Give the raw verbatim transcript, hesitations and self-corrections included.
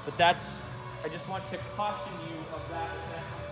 But that's, I just want to caution you of that.